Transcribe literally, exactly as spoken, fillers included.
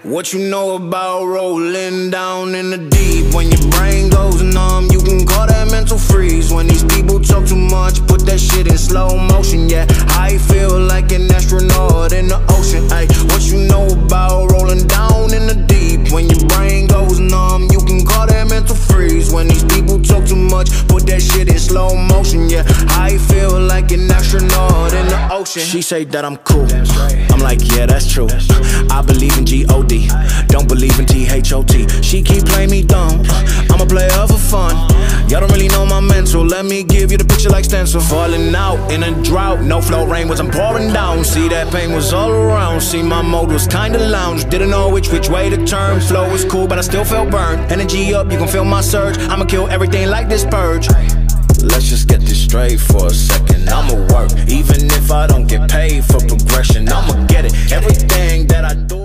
What you know about rolling down in the deep? When your brain goes numb, you can call that mental freeze. When these people talk too much, put that shit in slow motion. Yeah, I feel like an astronaut in the ocean. Ay, what you know about rolling down in the deep? When your brain goes numb, you can call that mental freeze. When these people talk too much, put that shit in slow motion. Yeah, I feel like an astronaut in the ocean. She say that I'm cool, I'm like, yeah, that's true. I believe in G O D, don't believe in T H O T. She keep playing me dumb, I'm a player for fun. Y'all don't really know my mental, let me give you the picture like stencil. Falling out in a drought, no flow, rain wasn't pouring down. See, that pain was all around, see, my mode was kinda lounge. Didn't know which, which way to turn. Flow was cool, but I still felt burned. Energy up, you can feel my surge, I'ma kill everything like this purge. Let's just get this straight for a second. I'ma work, even if I don't get paid for progression. I'ma get it, everything that I do.